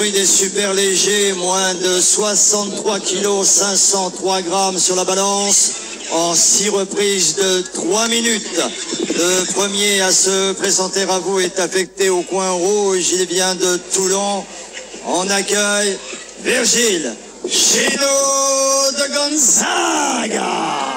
prix des super légers, moins de 63 kg, 503 grammes sur la balance, en 6 reprises de 3 minutes. Le premier à se présenter à vous est affecté au coin rouge, il vient de Toulon. On accueille Virgile Chino de Gonzaga.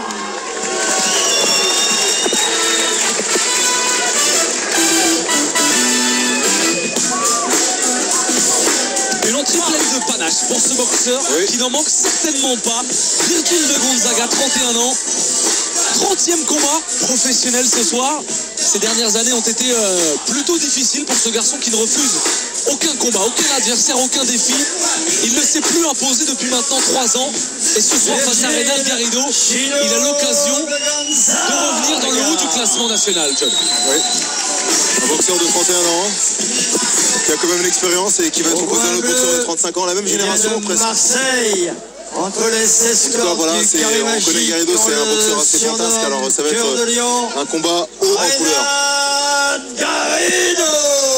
Une entrée pleine de panache pour ce boxeur qui n'en manque certainement pas. Virgile de Gonzaga, 31 ans. 30e combat professionnel ce soir. Ces dernières années ont été plutôt difficiles pour ce garçon qui ne refuse aucun combat, aucun adversaire, aucun défi. Il ne s'est plus imposé depuis maintenant 3 ans. Et ce soir, face à Reynal Garrido, il a l'occasion de revenir dans le haut du classement national, John. Oui. Un boxeur de 31 ans qui a quand même l'expérience et qui va être opposé à un autre boxeur de 35 ans, la même génération presque. Marseille, entre les 16 corps voilà, du carré on magique, connaît Garrido, c'est un boxeur assez fantasque, alors ça va être un combat haut en couleur. Garrido.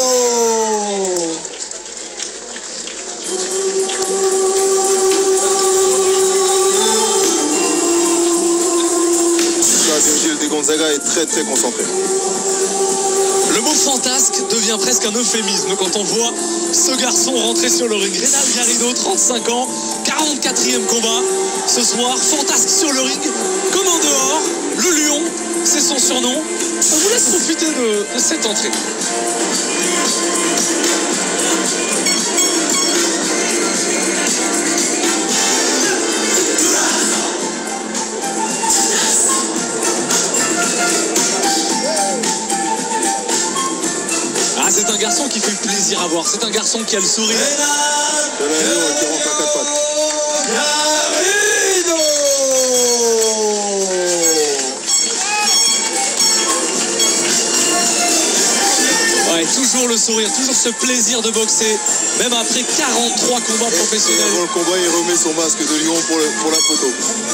Virgile de Gonzaga est très très concentré. Le mot fantasque devient presque un euphémisme quand on voit ce garçon rentrer sur le ring. Reynal Garrido, 35 ans, 44e combat ce soir. Fantasque sur le ring, comme en dehors. Le lion, c'est son surnom. On vous laisse profiter de cette entrée. C'est un garçon qui fait plaisir à voir. C'est un garçon qui a le sourire. Ouais, toujours le sourire, toujours ce plaisir de boxer, même après 43 combats professionnels. Avant le combat, il remet son masque de lion pour la photo.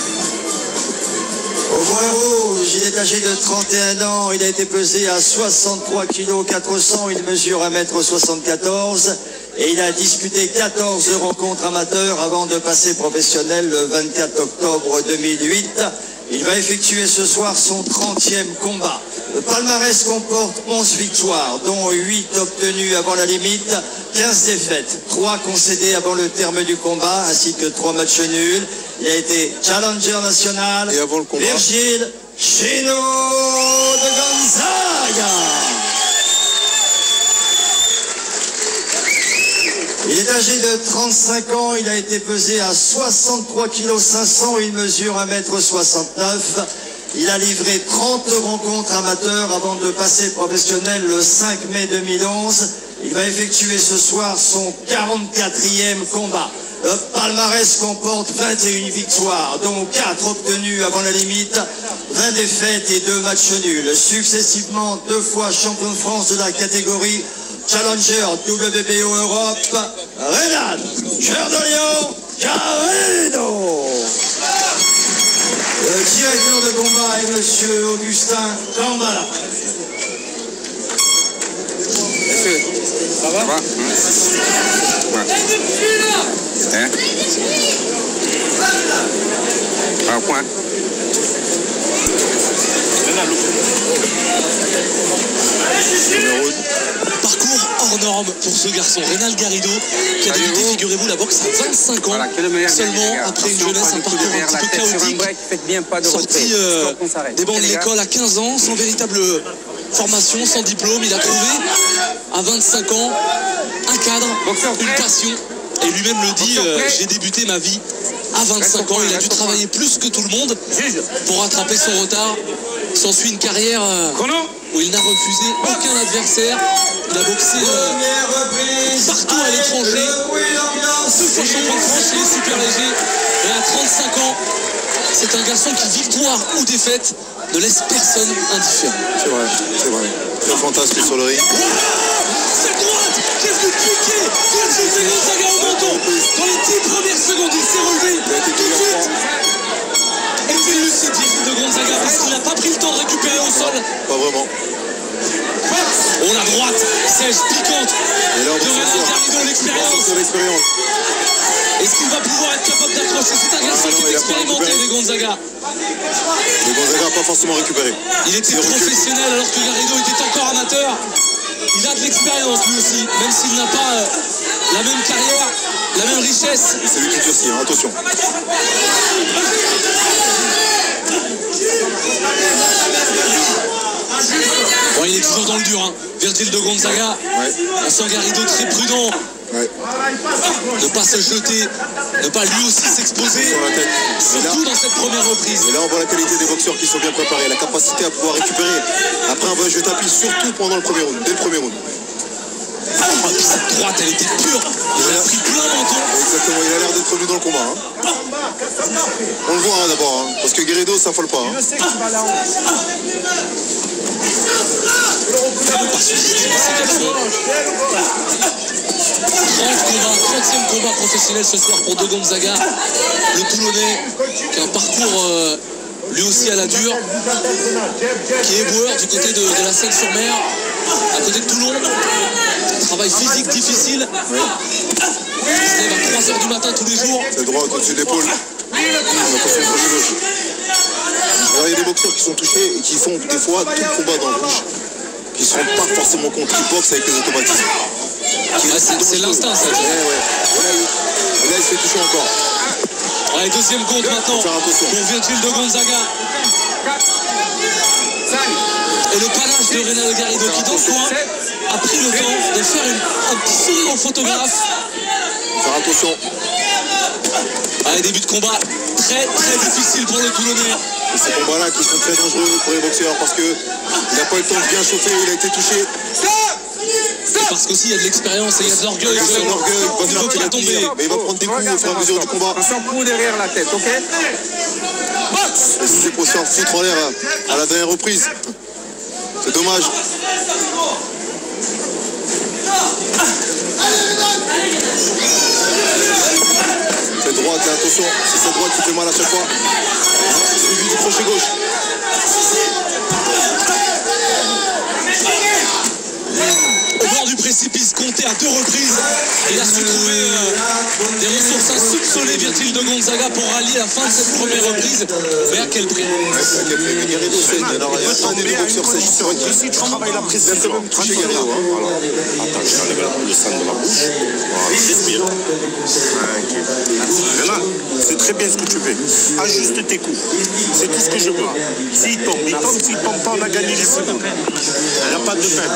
Au point rouge, il est âgé de 31 ans, il a été pesé à 63 kg 400, il mesure 1m74 et il a disputé 14 rencontres amateurs avant de passer professionnel le 24 octobre 2008. Il va effectuer ce soir son 30e combat. Le palmarès comporte 11 victoires, dont 8 obtenues avant la limite, 15 défaites, 3 concédées avant le terme du combat, ainsi que 3 matchs nuls. Il a été challenger national. Et avant le combat, Virgile Chino de Gonzaga. Il est âgé de 35 ans, il a été pesé à 63 kg 500, il mesure 1m69. Il a livré 30 rencontres amateurs avant de passer professionnel le 5 mai 2011. Il va effectuer ce soir son 44e combat. Le palmarès comporte 21 victoires, dont 4 obtenues avant la limite, 20 défaites et 2 matchs nuls. Successivement 2 fois champion de France de la catégorie Challenger WBO Europe, Reynal Cœur de Lion Garrido. Le directeur de combat est monsieur Augustin Gambala. Ça va? Ouais. Hein? Un point. Parcours hors norme pour ce garçon, Reynal Garrido, qui a débuté, figurez-vous, la boxe à 25 ans, seulement après une jeunesse, un parcours un petit peu chaotique, sorti des bancs de l'école à 15 ans, sans véritable formation, sans diplôme. Il a trouvé, à 25 ans, un cadre, une passion, et lui-même le dit, j'ai débuté ma vie à 25 ans, il a dû travailler plus que tout le monde pour rattraper son retard. S'ensuit une carrière où il n'a refusé aucun adversaire. Il a boxé partout à l'étranger. 2 fois champion de France chez les super légers. Et à 35 ans, c'est un garçon qui, victoire ou défaite, ne laisse personne indifférent. C'est vrai, c'est vrai. Le fantasme sur le ring. Cette droite qui est venue piquer Virgile de Gonzaga au menton. Dans les 10 premières secondes, il s'est relevé tout de suite. Et puis lucide Virgile de Gonzaga parce qu'il n'a pas pris le temps de récupérer au sol. Pas vraiment. Oh, la droite sèche, piquante contre Et là, on de va Renan Garrido, l'expérience. Est-ce qu'il va pouvoir être capable d'accrocher? C'est un garçon qui est expérimenté des Gonzaga. Le Gonzaga n'a pas forcément récupéré. Il était professionnel alors que Garrido était encore amateur. Il a de l'expérience lui aussi, même s'il n'a pas la même carrière, la même richesse. C'est lui qui durcit, hein, attention. Bon, il est toujours dans le dur, hein. Virgil de Gonzaga. On sent Garrido très prudent. Ne pas se jeter, ne pas lui aussi s'exposer, surtout dans cette première reprise. Et là on voit la qualité des boxeurs qui sont bien préparés, la capacité à pouvoir récupérer après un voyage de tapis, surtout pendant le premier round, dès le premier round. Oh, puis cette droite, elle était pure, il a pris plein menton. Exactement, il a l'air d'être revenu dans le combat. Hein. On le voit hein, d'abord, hein, parce que Garrido ça affole pas. Hein. Combats, 30e combat professionnel ce soir pour De Gonzaga, le Toulonnais qui a un parcours lui aussi à la dure, qui est éboueur du côté de la Seine-sur-Mer, à côté de Toulon. Travail physique difficile, il se lève à 3h du matin tous les jours. C'est droit au-dessus de l'épaule. Il y a des boxeurs qui sont touchés et qui font des fois tout le combat dans le rouge, qui ne se rendent pas forcément compte, qui boxent avec les automatismes. C'est l'instinct ça. Et là il se fait toucher encore. Ouais, deuxième compte maintenant pour Virgil de Gonzaga. Et le panache de Renan Garrido qui dans le coin a pris le temps de faire un petit sourire au photographe. Faire attention. Allez, début de combat très difficile pour le Toulonnais. Et ces combats-là qui sont très dangereux pour les boxeurs parce qu'il n'a pas eu le temps de bien chauffer, il a été touché. Et parce qu'aussi il y a de l'expérience et il y a de l'orgueil. Il ne veut pas tomber. Mais il va prendre des coups au fur et à mesure du combat. Un coup derrière la tête, ok? Et si c'est pour se faire foutre en l'air à la dernière reprise, c'est dommage. Cette droite, là, attention, c'est cette droite qui fait mal à chaque fois. Suivi du crochet gauche. Au bord du précipice, compté à 2 reprises. Il a su trouver des ressources insoupçonnées, Virgil de Gonzaga, pour rallier la fin de cette première reprise. Mais à quel prix? À quel prix? Garrido saigne. Alors, il y a un des boxeurs saigne. C'est vrai que si tu travailles la précision, toucher Garrido. Attends, je t'enlève le sang de la bouche. Voilà, respire. Voilà, c'est très bien ce que tu fais. Ajuste tes coups. C'est tout ce que je veux. S'il tombe, il tombe. S'il tombe pas, on a gagné les secondes. Il n'y a pas de peine.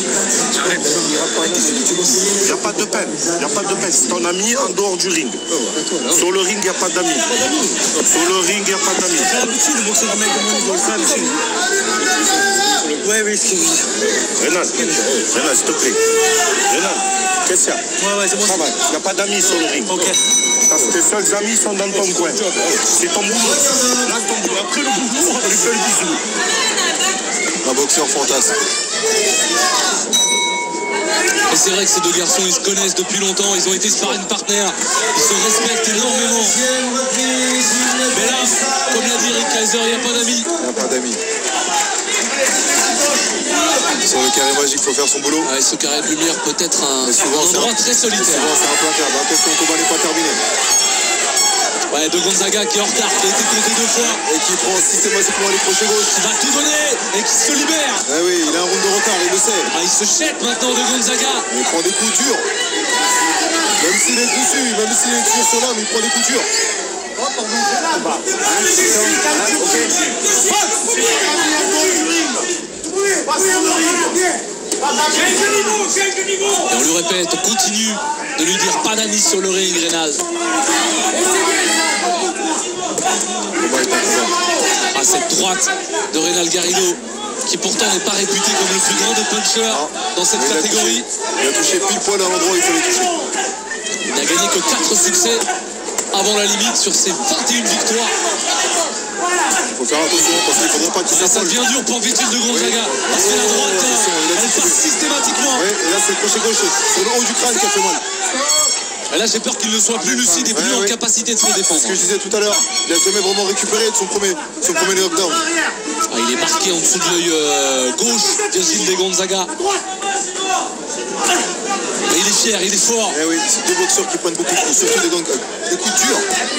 Il n'y a pas de peine. Il n'y a pas de peine. C'est ton ami en dehors du ring. Sur le ring, il n'y a pas d'amis. Sur le ring, il n'y a pas d'amis. Oui, Renan, s'il te plaît. Renan, qu'est-ce qu'il y a? Ouais, c'est bon. Travail. Il n'y a pas d'amis sur le ring. Ok. Tes seuls amis sont dans ton coin. C'est ton boulot. Là, ton boulot. Après le boulot, on lui fait le bisou. Un boxeur fantasme. Et c'est vrai que ces deux garçons, ils se connaissent depuis longtemps, ils ont été sparring partners, ils se respectent énormément. Mais là, comme l'a dit Rick Kaiser, il n'y a pas d'amis. Il n'y a pas d'amis. Sur le carré magique, il faut faire son boulot. Ouais, ce carré de lumière peut être un endroit très solitaire. Souvent, c'est implacable. Attention, le combat n'est pas terminé. Ouais, de Gonzaga qui est en retard, qui a été compté 2 fois. Et qui prend systématiquement les crochets gauche. Qui va tout donner et qui se libère. Ah oui, il a un round de retard, il le sait. Ah, il se jette maintenant de Gonzaga. Mais il prend des coups durs. Même s'il est dessus, même si les tirs sont là, mais il prend des coups durs. Et on lui répète, on continue de lui dire pas d'amis sur le ring, Renan. Ah, cette droite de Renan Garrido, qui pourtant n'est pas réputé comme le plus grand des punchers dans cette catégorie. Il a touché pile poil à l'endroit où il fallait toucher. Il n'a gagné que 4 succès avant la limite sur ses 21 victoires. Il faut faire attention parce qu'il ne faudra pas qu'il Ça s'affole. devient dur pour Virgil de Gonzaga. Parce que la droite, elle passe systématiquement. Oui, et là c'est le crochet gauche sur le haut du crâne qui a fait mal. Et là j'ai peur qu'il ne soit plus lucide et plus en capacité de se défendre. C'est ce que je disais tout à l'heure. Il n'a jamais vraiment récupéré de son premier knockdown. Ah, il est marqué en dessous de l'œil gauche, Virgil de Gonzaga. Mais il est fier, il est fort. Eh oui, c'est deux boxeurs qui prennent beaucoup de coups, surtout des coups durs.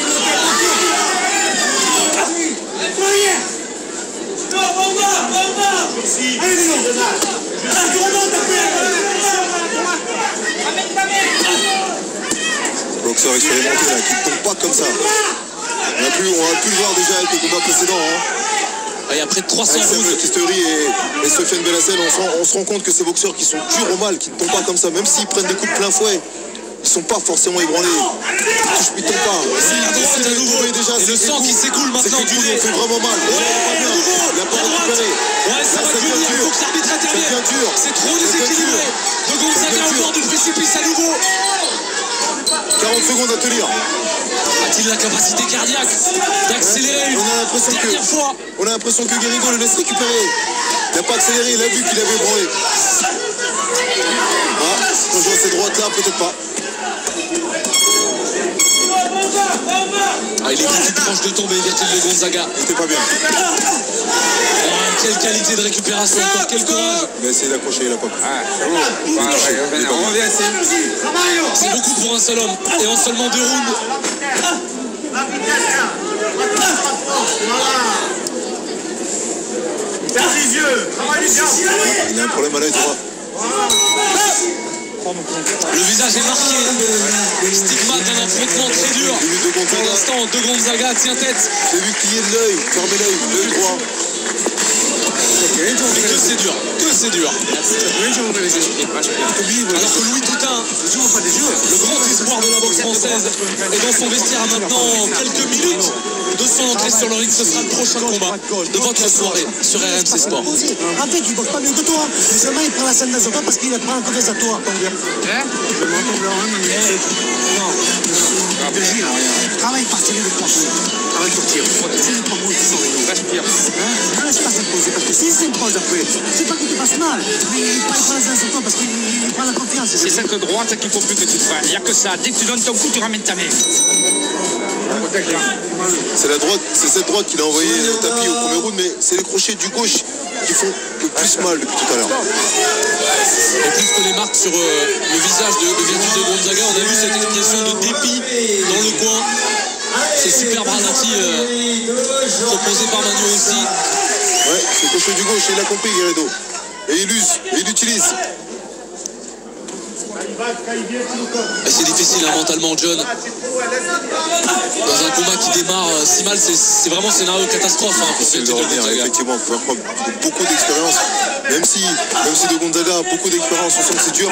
Boxeur expérimenté là, qui ne tombe pas comme ça. On a pu le voir déjà avec les combats précédents. Et après 300 rounds. Kistouri et Sofiane Bellassel, on se rend compte que ces boxeurs qui sont durs au mal, qui ne tombent pas comme ça, même s'ils prennent des coups de plein fouet, ils sont pas forcément ébranlés. Ils tombent pas. Et le sang qui s'écoule maintenant du nez. Ça fait vraiment mal. Il n'a pas récupéré. Ouais, ça va devenir, il faut que l'arbitre intervienne. C'est trop déséquilibré. De Gonzaga encore du précipice à nouveau. 40 secondes à tenir. A-t-il la capacité cardiaque d'accélérer on a l'impression que Guerrigo le laisse récupérer. Il n'a pas accéléré, il a vu qu'il avait branlé. Quand je vois ces droites-là, peut-être pas. Il est plus proche de tomber, Virgile de Gonzaga. C'était pas bien. Quelle qualité de récupération, encore quel courage. Il a essayé d'accrocher, il a pas pu. On revient ici. C'est beaucoup pour un seul homme. Et en seulement 2 rounds. Il a un problème à l'œil droit. Le visage est marqué. Stigmate d'un affrontement très dur. Pour l'instant, de Gonzaga tient tête. J'ai vu plier de l'œil, fermer l'œil droit. Mais que c'est dur, que c'est dur. Alors que Louis Toutain, le grand espoir de la boxe française, est dans son vestiaire à maintenant quelques minutes de son entrée sur le ring. Ce sera le prochain combat de votre soirée sur RMC Sport. En fait, il boxe pas mieux que toi. Mais seulement il prend la scène sur toi parce qu'il prend un coup à toi. Travaille par tirer le plancher. Travaille sur tir. C'est le propos qui sont réunis. Respire. Ne laisse pas s'imposer parce que s'il s'impose après, c'est pas qu'il te passe mal. Mais il prend la scène sur toi parce qu'il prend la confiance. C'est cette droite qu'il faut plus que tu te fasses. Il n'y a que ça. Dès que tu donnes ton coup, tu ramènes ta main. C'est cette droite qu'il a envoyé au tapis au premier round, mais c'est les crochets du gauche qui font le plus mal depuis tout à l'heure. Et plus que les marques sur le visage de Virgile de Gonzaga, on a vu cette expression de dépit dans le coin. Ce superbe ralenti proposé par Manu aussi. Ouais, c'est le crochet du gauche, il a compris Guerrido. Et il use, et il utilise. Et c'est difficile mentalement, John. Dans un combat qui démarre si mal, c'est vraiment scénario catastrophe. C'est de revenir, effectivement, faut faire preuve de beaucoup d'expérience. Même si de Gonzaga a beaucoup d'expérience, on sent que c'est dur.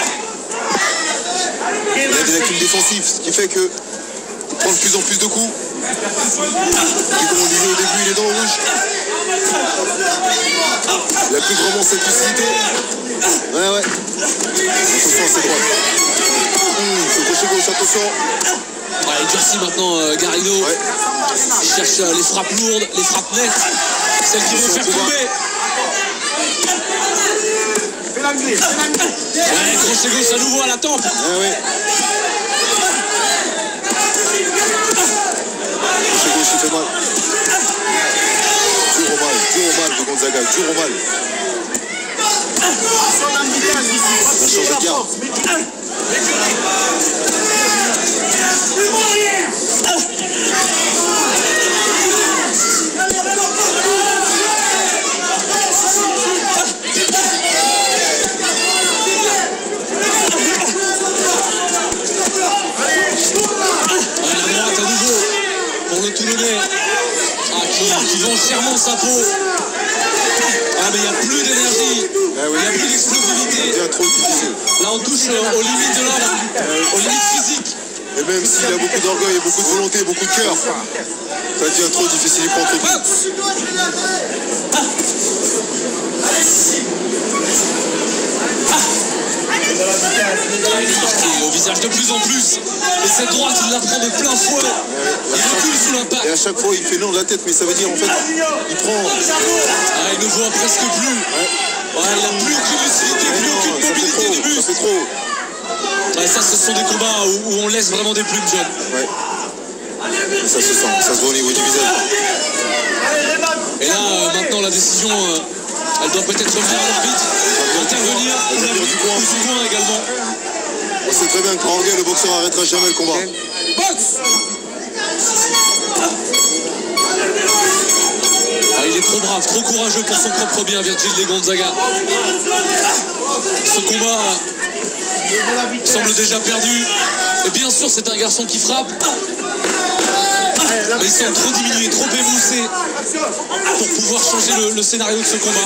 Il a des lacunes défensives, ce qui fait que il prend de plus en plus de coups. Et comme on disait au début, il est dans le rouge. Il n'a plus vraiment cette lucidité. Ouais. Attention à ses droites. Ce crochet gauche, attention. Il durcit maintenant Garrido. Ouais. Il cherche les frappes lourdes, les frappes nettes, celles qui vont faire tomber. Crochet gauche à nouveau à la tempe. Ouais. Crochet gauche, il fait mal. Dur au mal de Gonzaga, dur au mal. La change de garde. Qui vend chèrement sa peau. Mais il n'y a plus d'énergie, il n'y a plus d'explosivité. Là on touche aux limites de l'homme, aux limites physiques. Et même s'il a beaucoup d'orgueil, beaucoup de volonté, beaucoup de cœur, ça devient trop difficile, il prend trop de coups. Il est marqué au visage de plus en plus. Et cette droite, il la prend de plein fouet. Il recule sous l'impact. Et à chaque fois, il fait long de la tête, mais ça veut dire en fait, il prend. Il ne voit presque plus. Il n'a plus aucune lucidité, plus aucune mobilité des muscles. Ça fait trop. Ça, ce sont des combats où on laisse vraiment des plumes, John. Ouais. Et ça se sent, ça se voit au niveau du visage. Et là, maintenant, la décision Elle doit peut-être revenir à l'arbitre, intervenir, ou du coin également. On sait très bien que Orgueil, le boxeur, n'arrêtera jamais le combat. Boxe. Il est trop brave, trop courageux pour son propre bien, Virgil de Gonzaga. Ce combat semble déjà perdu. Et bien sûr, c'est un garçon qui frappe. Mais il semble trop diminué, trop émoussé pour pouvoir changer le scénario de ce combat.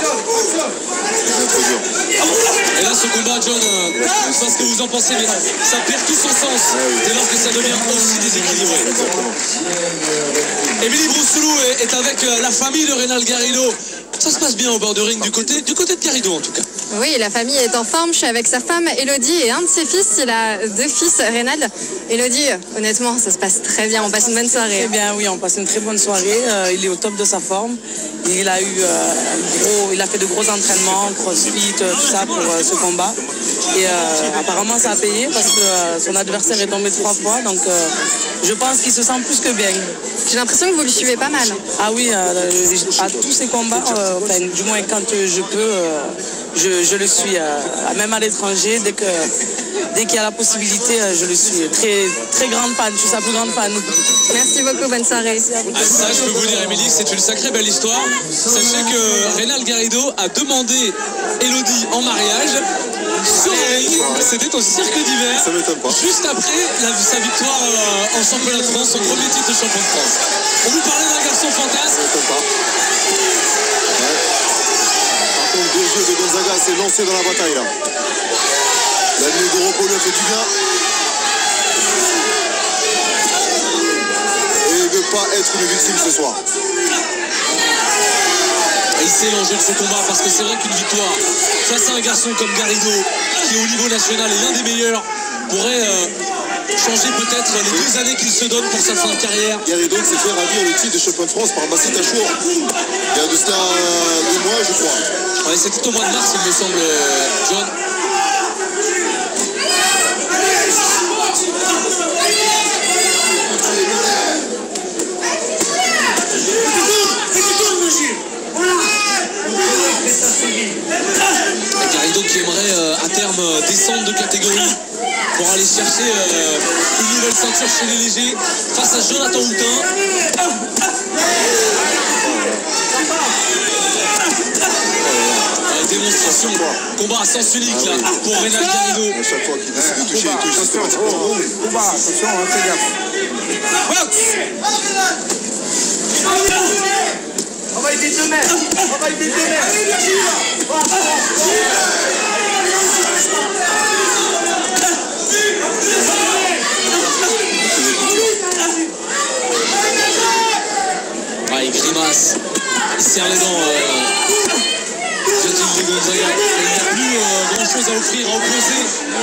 Et là, ce combat, John, je sais pas ce que vous en pensez, mais ça perd tout son sens dès lors que ça devient aussi déséquilibré. Émilie Broussoulou est avec la famille de Reynald Garrido. Ça se passe bien au bord de ring, du côté de Garrido en tout cas. Oui, la famille est en forme. Je suis avec sa femme Elodie et un de ses fils. Il a 2 fils, Reynald. Elodie, honnêtement, ça se passe très bien. On passe une bonne soirée. Très bien, oui, on passe une très bonne soirée. Il est au top de sa forme. Il a fait de gros entraînements, crossfit, tout ça pour ce combat. Et apparemment, ça a payé parce que son adversaire est tombé 3 fois. Donc, je pense qu'il se sent plus que bien. J'ai l'impression que vous le suivez pas mal. Ah oui, à tous ses combats, du moins quand je peux, je le suis. Même à l'étranger, dès qu'il y a la possibilité, je le suis. Très, très grande fan, je suis sa plus grande fan. Merci beaucoup, bonne soirée. Ah, ça, je peux vous dire, Émilie, c'est une sacrée belle histoire. Sachez que Reynald Garrido a demandé Elodie en mariage. C'était au Cirque d'Hiver, juste après sa victoire en championnat de France, son premier titre de champion de France. On vous parlait d'un garçon fantasme. Par contre, Dieu de Gonzaga s'est lancé dans la bataille là. La nuit de repos lui a fait du bien. Et il ne veut pas être une victime ce soir. Et il sait l'enjeu de ce combat parce que c'est vrai qu'une victoire face à un garçon comme Garrido, qui au niveau national est l'un des meilleurs, pourrait changer peut-être les 2 années qu'il se donne pour sa fin de carrière. Garrido qui s'est fait ravir le titre de champion de France par Bassi Tachour. Il y a de cela 2 mois, je crois. Ouais, c'était au mois de mars, il me semble, John. Garrido qui aimerait à terme descendre de catégorie pour aller chercher une nouvelle ceinture chez les légers face à Jonathan Houtin. Démonstration, combat à sens unique là pour Reynald Garrido. À chaque fois qu'il décide de toucher, il touche systématiquement. Attention, fais gaffe. Boxe. On va aider 2 mètres. On va aider 2 mètres. Ah, il grimace, il serre les dents. Virgil de Gonzaga, il n'y a plus grand chose à offrir, à opposer.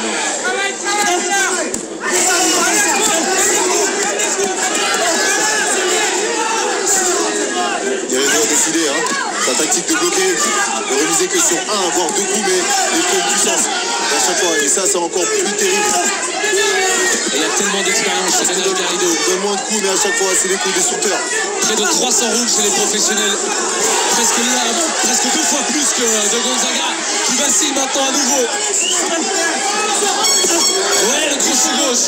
Garrido a décidé, sa tactique de bloquer, de réaliser que sur 1 voire 2 coups, mais il faut une puissance à chaque fois. Et ça, c'est encore plus terrible. Il y a tellement d'expérience chez Reynald Garrido. Il donne moins de coups, mais à chaque fois, c'est des coups destructeurs. Près de 300 rounds chez les professionnels. Presque 2 fois plus que de Gonzaga, qui vacille maintenant à nouveau. Ouais, le crochet gauche.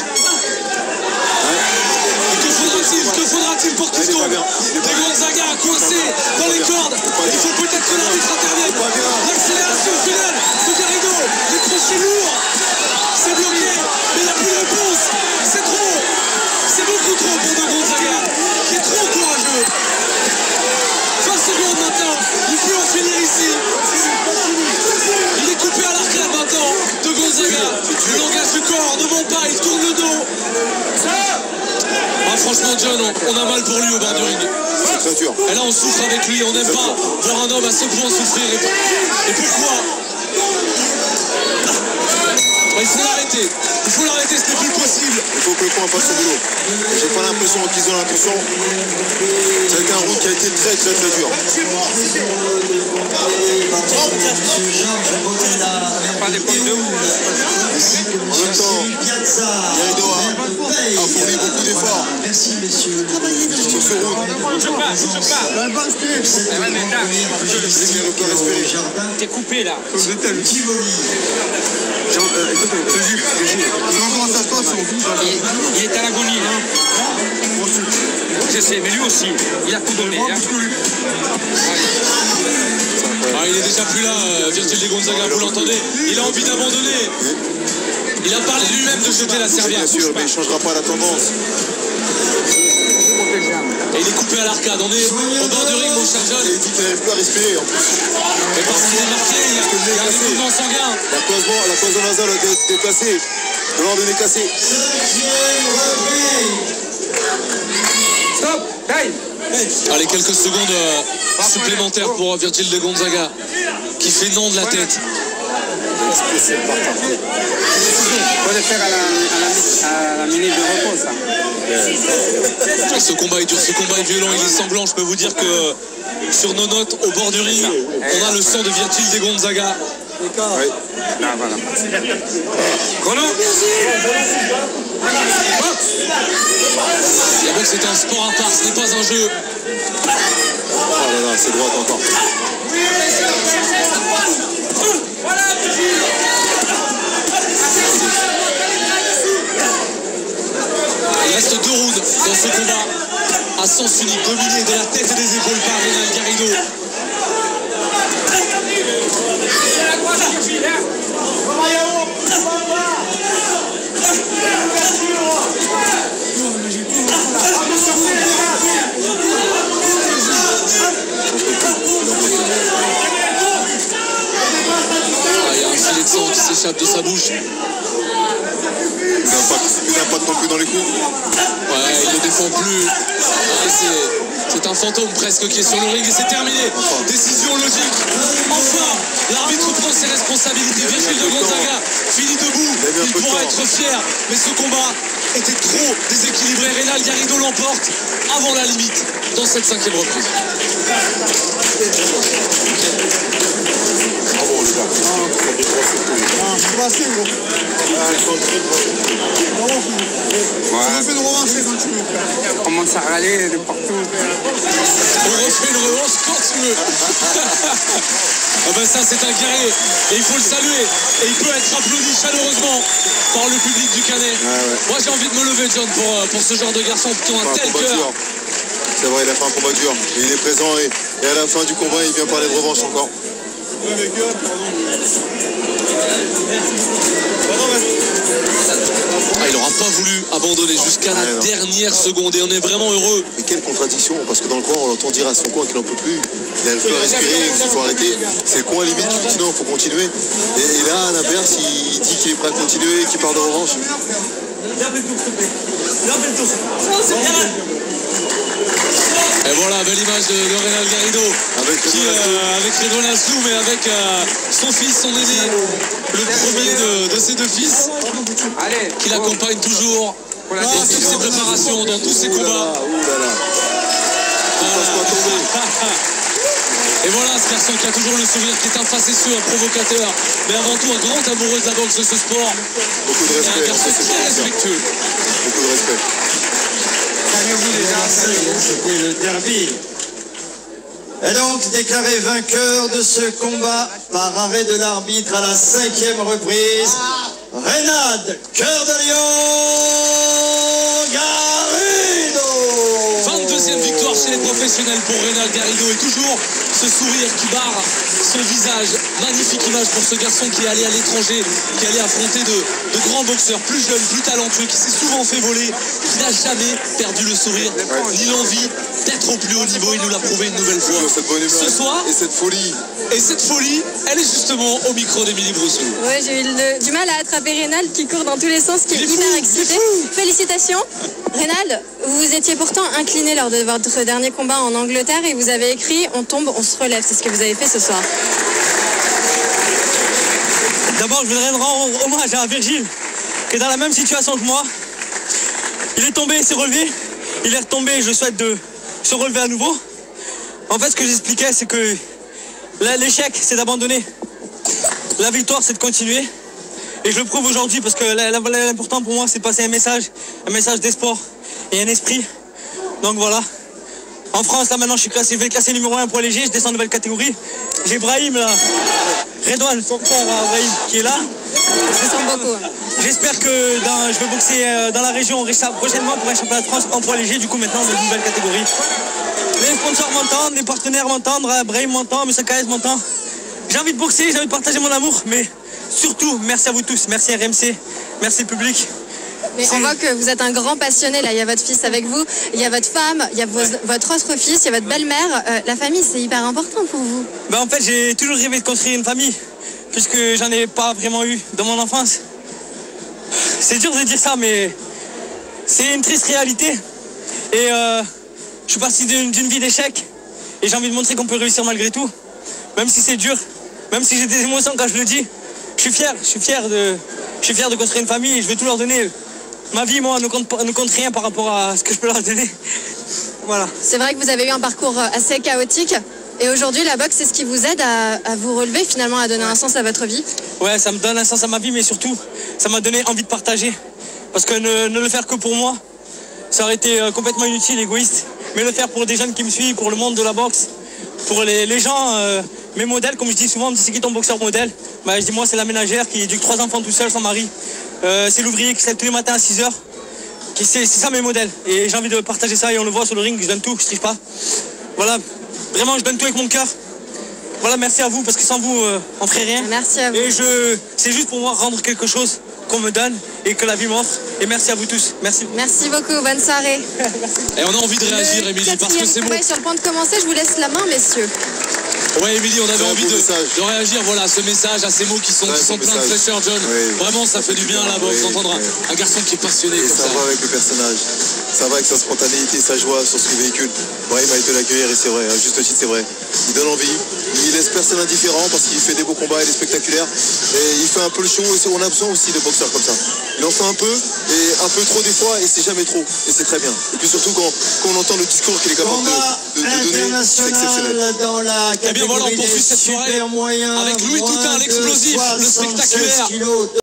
Que faudra-t-il pour qu'il tombe? De Gonzaga coincé dans les cordes. Il faut peut-être que l'arbitre intervienne. L'accélération finale de Garrido. Le crochet lourd. C'est bloqué, mais il n'y a plus de réponse. C'est trop. C'est beaucoup trop pour de Gonzaga, qui est trop courageux. 20 secondes maintenant. Il faut en finir ici. Il est coupé à l'arcade maintenant de Gonzaga. Le langage du corps ne ment pas, il tourne le dos. Ah, franchement, John, on a mal pour lui au bord du ring. C'est très dur. Et là, on souffre avec lui. On n'aime pas voir un homme à ce point souffrir. Et pourquoi? Il faut l'arrêter. Il faut l'arrêter, ce n'est plus possible. Il faut que le point fasse son boulot. J'ai pas l'impression qu'ils ont l'intention. C'est un round qui a été très dur. Pas des pommes de ouf. En même temps, Garrido a fourni beaucoup d'efforts Merci, messieurs. Sur ce round. T'es coupé là. Il est à l'agonie là. Je sais, mais lui aussi, il a tout donné. Hein. Ah, il est déjà plus là, Virgil de Gonzaga, vous l'entendez. Il a envie d'abandonner. Il a parlé lui-même de jeter la serviette. Bien sûr, mais il ne changera pas la tendance. Et il est coupé à l'arcade. On est au bord du ring, mon cher John. Il dit qu'il n'arrive plus à respirer en plus. Et parce qu'il est marqué, il y a un mouvement sanguin. La cloison nasale a été déplacée. Le lord est cassé. Stop, time. Allez, quelques secondes supplémentaires pour Virgil de Gonzaga, qui fait non de la tête. Faut le faire à la minute de repos, ça. Ce combat est dur, ce combat est violent, il est sanglant. Je peux vous dire que sur nos notes, au bord du ring, on a le sang de Virgil de Gonzaga. Oui. Là, voilà. Chrono. La boxe est un sport à part, ce n'est pas un jeu. Oh là là, c'est droit encore. Il reste 2 rounds dans ce combat à sens unique, dominé de la tête et des épaules par Reynal Garrido. Il y a un filet de sang qui s'échappe de sa bouche. Il n'impacte non plus dans les coups. Ouais, il ne défend plus. C'est un fantôme presque qui est sur le ring et c'est terminé. Décision logique. Enfin, l'arbitre prend ses responsabilités. Virgil de Gonzaga finit debout. Il pourra être fier. Mais ce combat était trop déséquilibré. Reynal Garrido l'emporte avant la limite dans cette 5e reprise. On commence à râler de partout. On refait une revanche quand tu veux. Ah ben ça c'est un guerrier et il faut le saluer et il peut être applaudi chaleureusement par le public du Canet. Moi j'ai envie de me lever, John, pour ce genre de garçon qui ont un tel cœur. C'est vrai, il a fait un combat dur. Il est présent et à la fin du combat il vient parler de revanche encore. Il n'aura pas voulu abandonner jusqu'à la dernière seconde et on est vraiment heureux. Mais quelle contradiction, parce que dans le coin on l'entend dire à son coin qu'il n'en peut plus. Il n'arrive plus à respirer, qu'il faut arrêter. C'est le coin limite qui dit non, il faut continuer. Et là à l'inverse il dit qu'il est prêt à continuer, qu'il parle de revanche. Et voilà, belle image de Reynal Garrido qui, avec Redouane Asselou, mais avec son fils, son aîné, le premier de ses 2 fils, qui l'accompagne toujours dans toutes ses préparations, dans tous ses combats. Et voilà ce garçon qui a toujours le sourire, qui est un facétieux, un provocateur, mais avant tout un grand amoureux de la boxe, de ce sport. Beaucoup de respect. Et un garçon très respectueux. Beaucoup de respect. C'était le derby. Et donc déclaré vainqueur de ce combat par arrêt de l'arbitre à la 5e reprise, Reynal Cœur de Lion Garrido. 22e victoire chez les professionnels pour Reynal Garrido et toujours ce sourire qui barre son visage. Magnifique image pour ce garçon qui est allé à l'étranger, qui est allé affronter de grands boxeurs plus jeunes, plus talentueux, qui s'est souvent fait voler, qui n'a jamais perdu le sourire ni l'envie d'être au plus haut niveau. Il nous l'a prouvé une nouvelle fois ce soir. Et cette folie. Et cette folie, elle est justement au micro d'Émilie Brousseau. Ouais, j'ai eu du mal à attraper Reynal qui court dans tous les sens, qui est hyper excité. Félicitations. Reynal, vous vous étiez pourtant incliné lors de votre dernier combat en Angleterre et vous avez écrit « On tombe, on se relève ». C'est ce que vous avez fait ce soir. D'abord, je voudrais rendre hommage à Virgil, qui est dans la même situation que moi. Il est tombé, il s'est relevé. Il est retombé, je souhaite de se relever à nouveau. En fait, ce que j'expliquais, c'est que l'échec, c'est d'abandonner. La victoire, c'est de continuer. Et je le prouve aujourd'hui parce que l'important pour moi, c'est de passer un message d'espoir. et un esprit. Donc voilà. En France, là maintenant, je vais classer numéro 1 poids léger, je descends en nouvelle catégorie. J'ai Brahim là, Redouane, son frère Brahim, qui est là. Je sens beaucoup. J'espère que je vais boxer dans la région prochainement pour un championnat de France en poids léger, du coup maintenant dans une nouvelle catégorie. Les sponsors m'entendent, les partenaires m'entendent, Brahim m'entend, M. KS m'entend. J'ai envie de boxer, j'ai envie de partager mon amour, mais surtout, merci à vous tous, merci RMC, merci le public. Mais on voit que vous êtes un grand passionné, là. Il y a votre fils avec vous, il y a votre femme, il y a votre autre fils, il y a votre belle-mère. La famille, c'est hyper important pour vous. Ben, en fait, j'ai toujours rêvé de construire une famille, puisque j'en ai pas vraiment eu dans mon enfance. C'est dur de dire ça, mais c'est une triste réalité. Et je suis parti d'une vie d'échec, et j'ai envie de montrer qu'on peut réussir malgré tout. Même si c'est dur, même si j'ai des émotions quand je le dis. Je suis fier de construire une famille et je vais tout leur donner. Ma vie, moi, ne compte rien par rapport à ce que je peux leur donner. Voilà. C'est vrai que vous avez eu un parcours assez chaotique. Et aujourd'hui, la boxe, c'est ce qui vous aide à vous relever, finalement, à donner un sens à votre vie. Ouais, ça me donne un sens à ma vie, mais surtout, ça m'a donné envie de partager. Parce que ne le faire que pour moi, ça aurait été complètement inutile, égoïste. Mais le faire pour des jeunes qui me suivent, pour le monde de la boxe, pour les gens, mes modèles, comme je dis souvent, on me dit c'est qui ton boxeur modèle? Bah, je dis moi, c'est la ménagère qui éduque 3 enfants tout seul, sans mari. C'est l'ouvrier qui se lève tous les matins à 6h. C'est ça mes modèles. Et j'ai envie de partager ça et on le voit sur le ring, je donne tout, je triche pas. Voilà, vraiment je donne tout avec mon cœur. Voilà, merci à vous parce que sans vous, on ferait rien. Merci à vous. Et c'est juste pour moi rendre quelque chose qu'on me donne et que la vie m'offre. Et merci à vous tous. Merci. Merci beaucoup, bonne soirée. Et on a envie de réagir, Émilie, parce que c'est bon. Sur le point de commencer, je vous laisse la main, messieurs. Ouais, Émilie, on avait envie de réagir, voilà, à ce message, à ces mots qui sont pleins de fraîcheur, John. Oui. Vraiment, ça fait du bien à la boxe d'entendre un garçon qui est passionné. Et ça va avec le personnage. Ça va avec sa spontanéité, sa joie sur ce qu'il véhicule. Brahim a été l'accueillir et c'est vrai, à juste titre, c'est vrai. Il donne envie, il laisse personne indifférent parce qu'il fait des beaux combats, il est spectaculaire. Et il fait un peu le show et on a besoin aussi de boxeurs comme ça. Il en fait un peu, et un peu trop des fois, et c'est jamais trop. Et c'est très bien. Et puis surtout quand on entend le discours qu'il est capable de donner, c'est exceptionnel. Dans la et bien voilà, on poursuit cette soirée avec Louis Toutain, l'explosif, le spectaculaire.